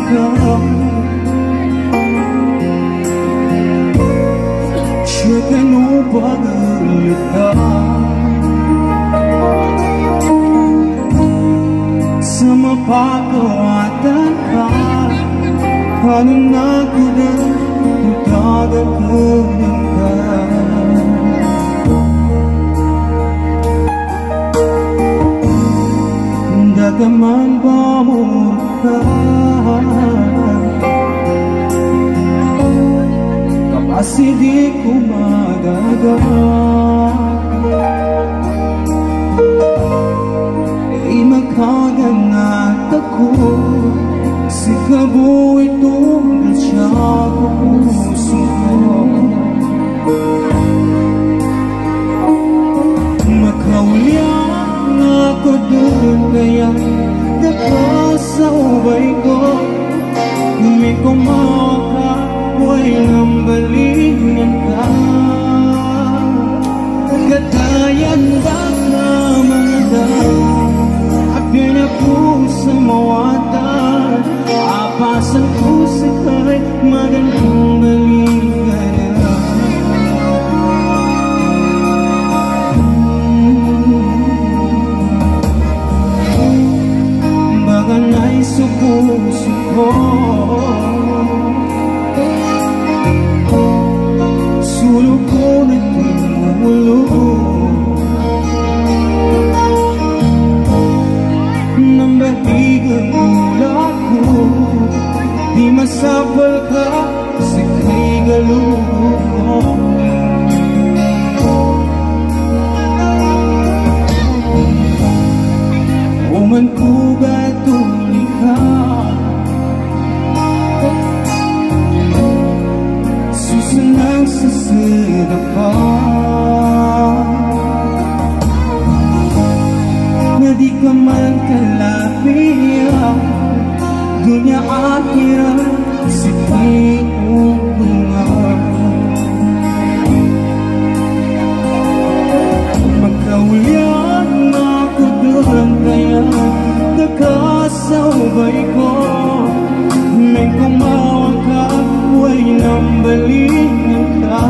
ikaw, siya kanupang ulitang sa mapagkawatan ka. Anong nakulang magkagagawin ka? Dagaman ba mo ka? Kapag hindi ko magagawa, ay magkagangat ako. Si kabo itong siya ko puso ko. Makaulian ako doon kaya nakasaway ko. May kumawa ka, huwag nang balingan ka. Katayan ba na mga dahil abyan ako sa mawatan. Apasan ko sa kahit magandang balikan na. Baka na'y suko-suko, sulok ko na tinulo. Nang bahigan ulat ko, di masapal ka sa kay galugong. Uman ko gatuli ka, susunang sasada pa. Na di ka man kalapihan, dunia akhirat sipay uungan. Magkaulian ako doon kaya nakasaway ko. May kumawa ka, huwag nang balingan ka.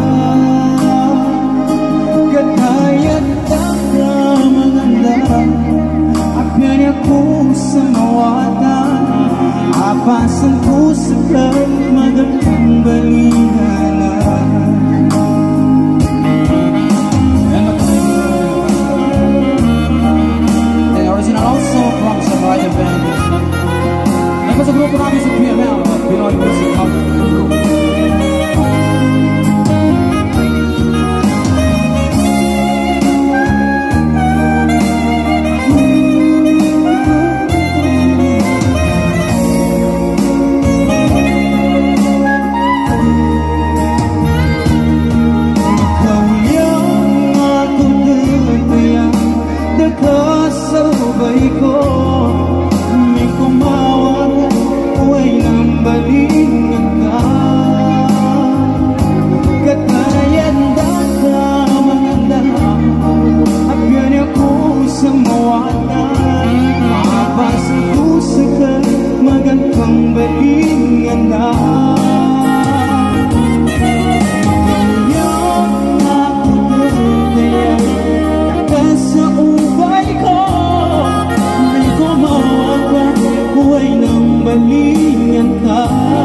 Katayan ka na maganda, akyan ako sa mawatan. Apasan ko sa kay magandang balikan na. The original also from Sabaya Band. Members of group namin sa PML, Pinoy Music Group. Kasaway ko, may kumawa ka, huwag nang balingan ka. Katayan ba ka maganda, abyan ako sa mawatan. Apasan ko sa kay magandang balingan na. Balingan ka,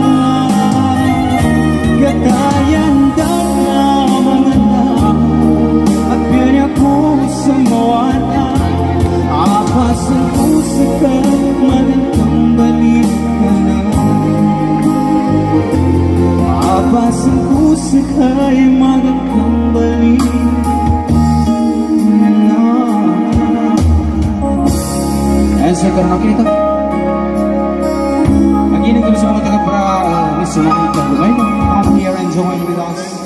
katayan daw na maganda, abyan ako sa mawatan. Apasan ko sa kay magandang balikan na. Apasan ko sa kay magandang balikan na. Answer ka na kita. Ini kami semua tengah para listener kita. Baik, come here and join with us.